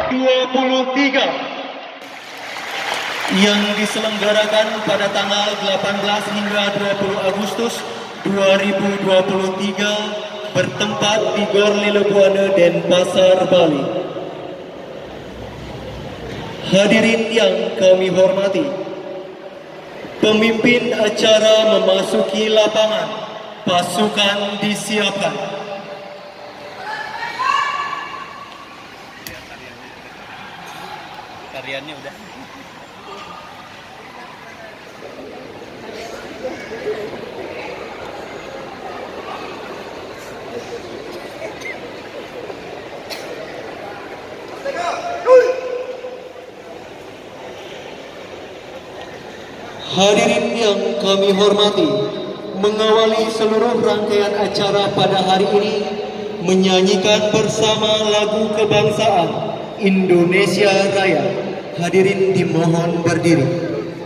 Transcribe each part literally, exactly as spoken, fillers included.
dua puluh tiga yang diselenggarakan pada tanggal delapan belas hingga dua puluh Agustus dua ribu dua puluh tiga bertempat di Gor Lilebuana, Denpasar, Bali. Hadirin yang kami hormati, pemimpin acara memasuki lapangan, pasukan disiapkan. Tariannya udah. Hadirin yang kami hormati, mengawali seluruh rangkaian acara pada hari ini menyanyikan bersama lagu kebangsaan Indonesia Raya. Hadirin dimohon berdiri.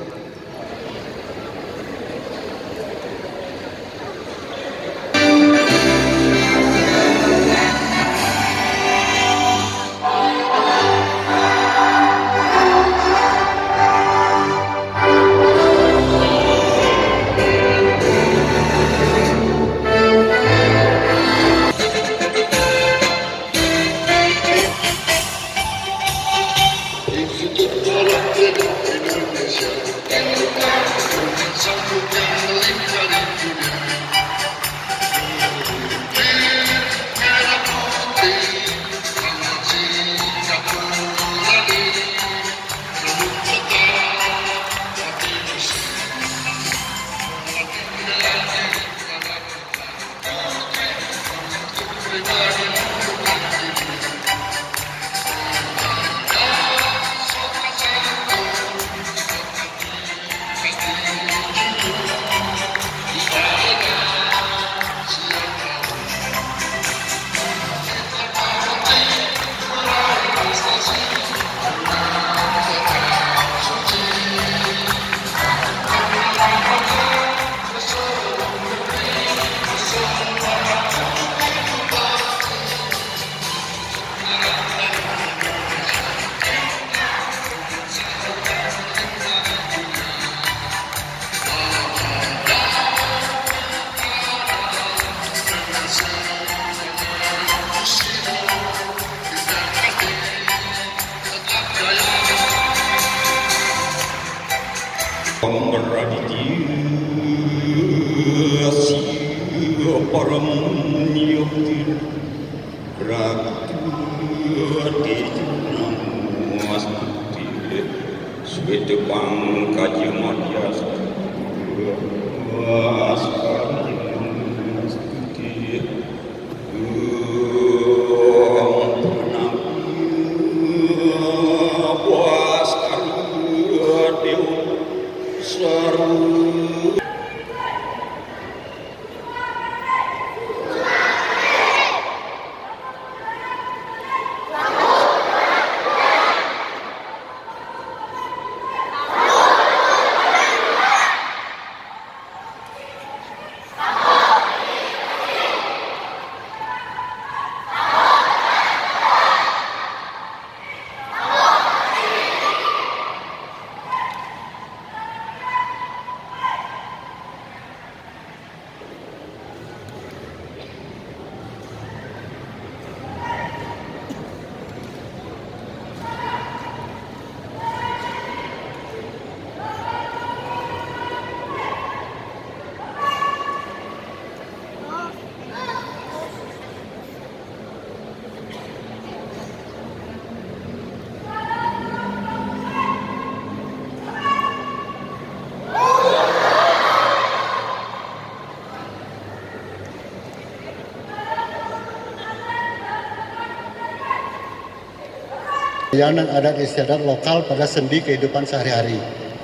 Layanan adat istiadat lokal pada sendi kehidupan sehari-hari.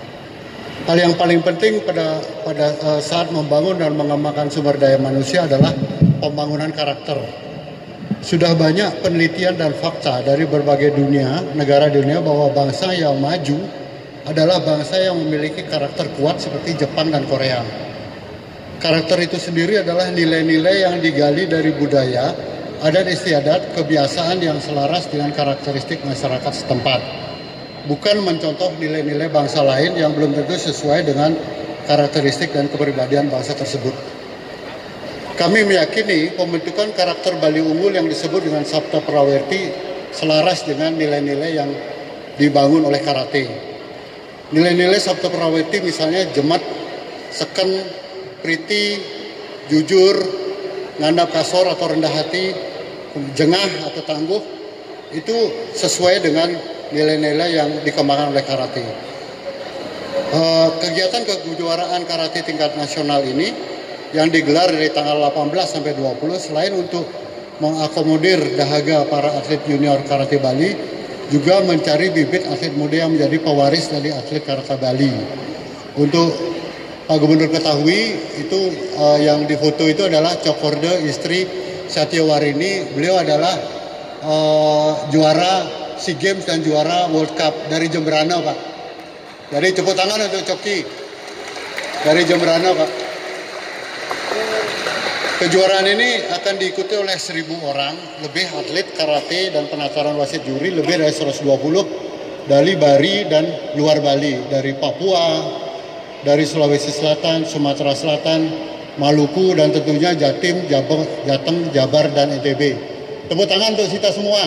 Hal yang paling penting pada pada uh, saat membangun dan mengembangkan sumber daya manusia adalah pembangunan karakter. Sudah banyak penelitian dan fakta dari berbagai dunia, negara dunia bahwa bangsa yang maju adalah bangsa yang memiliki karakter kuat seperti Jepang dan Korea. Karakter itu sendiri adalah nilai-nilai yang digali dari budaya adat istiadat, kebiasaan yang selaras dengan karakteristik masyarakat setempat. Bukan mencontoh nilai-nilai bangsa lain yang belum tentu sesuai dengan karakteristik dan kepribadian bangsa tersebut. Kami meyakini pembentukan karakter Bali Unggul yang disebut dengan Sabta Prawerti selaras dengan nilai-nilai yang dibangun oleh karate. Nilai-nilai Sabta Prawerti misalnya jemat, seken, priti, jujur, ngandap kasor atau rendah hati, jengah atau tangguh, itu sesuai dengan nilai-nilai yang dikembangkan oleh karate. Uh, kegiatan kejuaraan karate tingkat nasional ini yang digelar dari tanggal delapan belas sampai dua puluh, selain untuk mengakomodir dahaga para atlet junior karate Bali, juga mencari bibit atlet muda yang menjadi pewaris dari atlet karate Bali. Untuk Pak Gubernur ketahui, itu uh, yang difoto itu adalah Cokorde istri Satyawarini. Beliau adalah uh, juara SEA Games dan juara World Cup dari Jemberana, Pak. Jadi tepuk tangan untuk Coki dari Jemberana, Pak. Kejuaraan ini akan diikuti oleh seribu orang, lebih atlet karate dan penataran wasit juri, lebih dari seratus dua puluh dari Bali dan luar Bali, dari Papua, dari Sulawesi Selatan, Sumatera Selatan, Maluku, dan tentunya Jatim, Jateng, Jabar, dan N T B. Tepuk tangan untuk kita semua.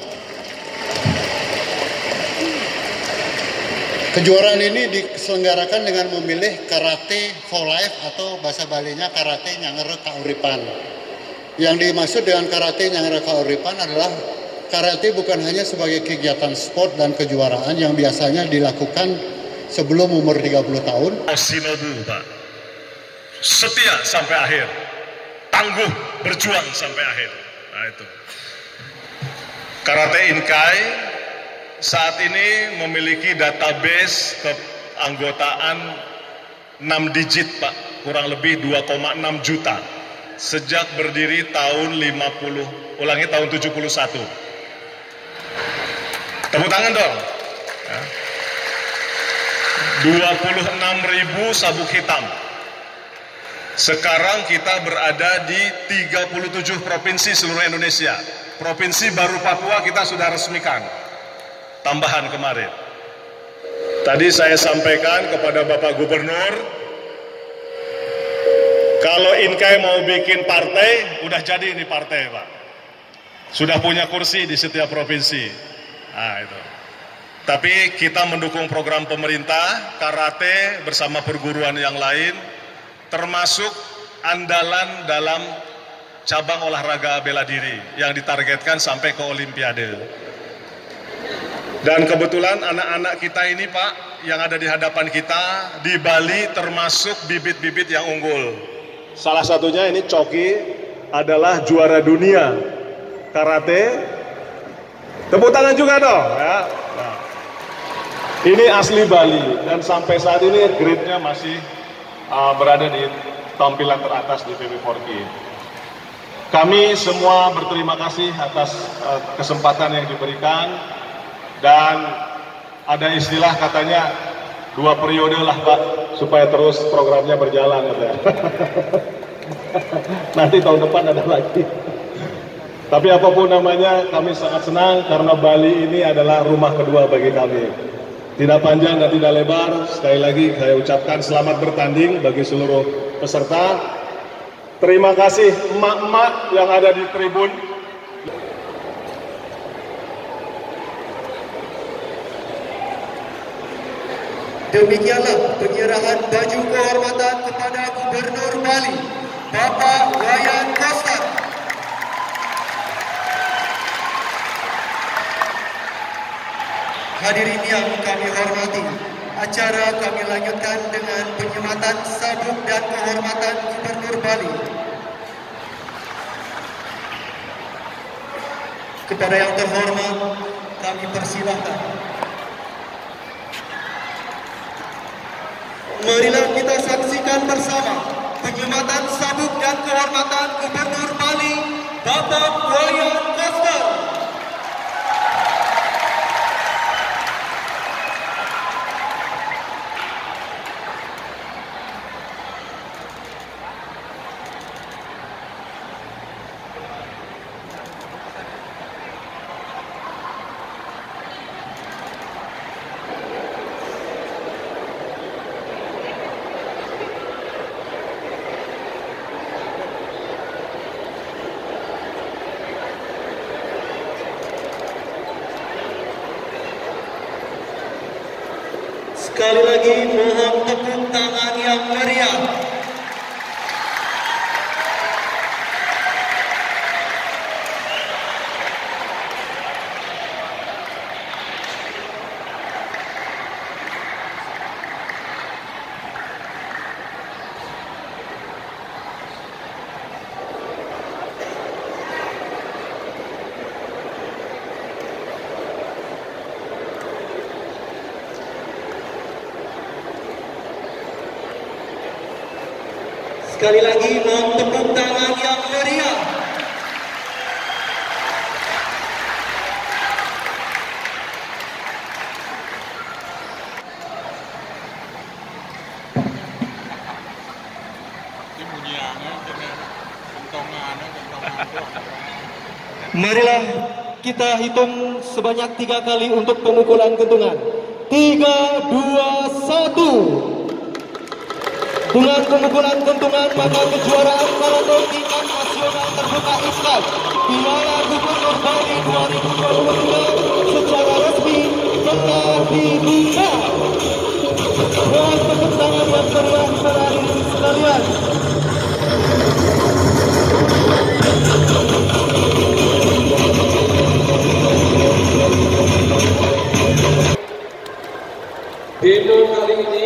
Kejuaraan ini diselenggarakan dengan memilih karate for life atau bahasa Balinya karate nyangere kauripan. Yang dimaksud dengan karate nyangere kauripan adalah karate bukan hanya sebagai kegiatan sport dan kejuaraan yang biasanya dilakukan sebelum umur tiga puluh tahun. Shinobu, Pak. Setia sampai akhir. Tangguh berjuang sampai akhir. Nah itu. Karate Inkai saat ini memiliki database keanggotaan enam digit, Pak, kurang lebih dua koma enam juta sejak berdiri tahun lima puluh, ulangi tahun tujuh puluh satu. Tepuk tangan dong. Ya. dua puluh enam ribu sabuk hitam. Sekarang kita berada di tiga puluh tujuh provinsi seluruh Indonesia. Provinsi baru Papua kita sudah resmikan. Tambahan kemarin. Tadi saya sampaikan kepada Bapak Gubernur, kalau Inkai mau bikin partai, udah jadi ini partai, Pak. Sudah punya kursi di setiap provinsi. Nah, itu. Tapi kita mendukung program pemerintah, karate bersama perguruan yang lain, termasuk andalan dalam cabang olahraga bela diri yang ditargetkan sampai ke Olimpiade. Dan kebetulan anak-anak kita ini, Pak, yang ada di hadapan kita di Bali termasuk bibit-bibit yang unggul. Salah satunya ini Coki adalah juara dunia karate. Tepuk tangan juga dong, ya. Nah, ini asli Bali dan sampai saat ini grade-nya masih uh, berada di tampilan teratas di P B empat K. Kami semua berterima kasih atas uh, kesempatan yang diberikan. Dan ada istilah katanya dua periode lah, Pak, supaya terus programnya berjalan, katanya. Nanti tahun depan ada lagi. Tapi apapun namanya, kami sangat senang karena Bali ini adalah rumah kedua bagi kami. Tidak panjang dan tidak lebar. Sekali lagi saya ucapkan selamat bertanding bagi seluruh peserta. Terima kasih emak-emak yang ada di tribun. Demikianlah penyerahan baju kehormatan kepada Gubernur Bali, Bapak Wayan Koster. Hadirin yang kami hormati, acara kami lanjutkan dengan penyematan sabuk dan kehormatan Gubernur Bali. Kepada yang terhormat, kami persilahkan. Marilah kita saksikan bersama penyematan sabuk dan kehormatan Gubernur Bali, Bapak Wayan Koster. Sekali lagi mohon tepuk tangan yang meriah. Sekali lagi mohon tepuk tangan yang meriah. Marilah kita hitung sebanyak tiga kali untuk pemukulan kentungan. Tiga, dua, satu. Dengan pemukulan kentungan maka kejuaraan maraton tingkat nasional terbuka Islam Piala Gubernur Bali dua ribu dua puluh tiga secara resmi telah dibuka. Mohon tepuk tangan yang meriah para hadirin sekalian. Demo kali ini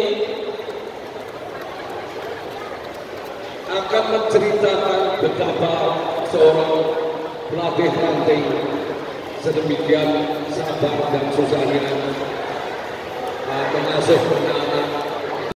akan menceritakan betapa seorang pelatih ranting sedemikian sabar dan susahnya mengasuh anak-anak